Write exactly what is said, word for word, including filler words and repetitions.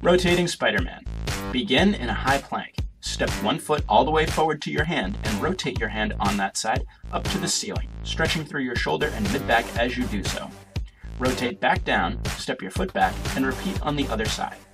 Rotating Spider-Man. Begin in a high plank. Step one foot all the way forward to your hand and rotate your hand on that side up to the ceiling, stretching through your shoulder and mid-back as you do so. Rotate back down, step your foot back, and repeat on the other side.